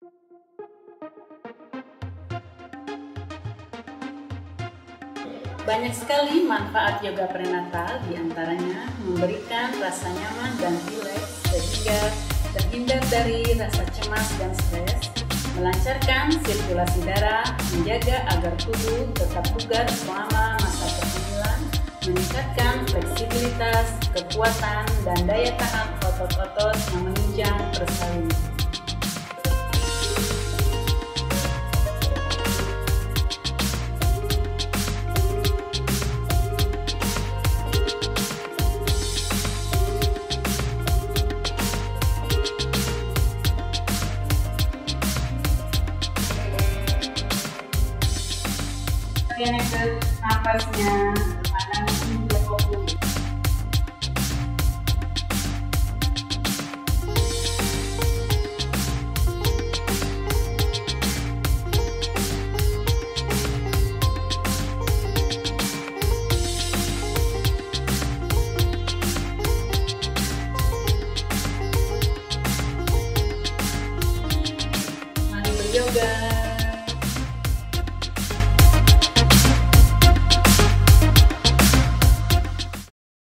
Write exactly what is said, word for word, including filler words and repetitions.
Banyak sekali manfaat yoga prenatal, diantaranya memberikan rasa nyaman dan rileks sehingga terhindar dari rasa cemas dan stres, melancarkan sirkulasi darah, menjaga agar tubuh tetap bugar selama masa kehamilan, meningkatkan fleksibilitas, kekuatan, dan daya tahan otot-otot yang menunjang persalinan. Bagian ke napasnya, kanan hingga fokus. Mari beryoga.